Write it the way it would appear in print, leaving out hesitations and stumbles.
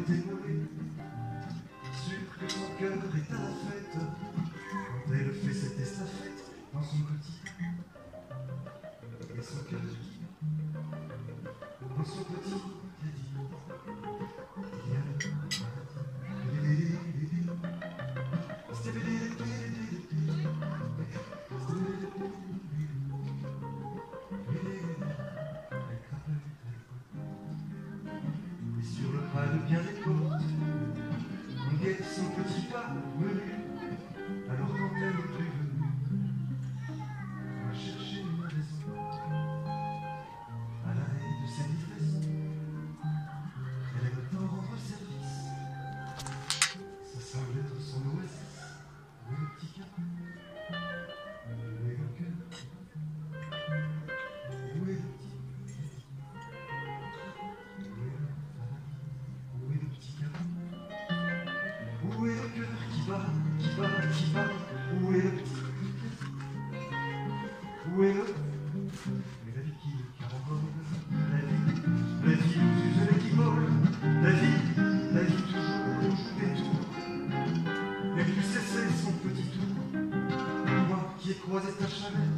démolée, sûre que son cœur est à la fête, quand elle fait cette estafette dans son petit et son cœur dans son petit caddie. Il y a et sur le pas de bien des portes, on guette son petit pas menu. Alors quand elle est prévenue, on va chercher une raison à l'arrêt de ses livraisons. Elle aime tant rendre service, ça semble être son oasis. Où est le petit cœur? Où est le cœur? Où est le petit? Où est le petit cœur? Où est le cœur qui bat, qui bat, qui bat? Où est le petit? Où est le? Mais la vie qui carambole, la vie où use les qui vole, la vie toujours joue des tours, mais plus cesser son petit tour. Moi qui ai croisé ta chaleur,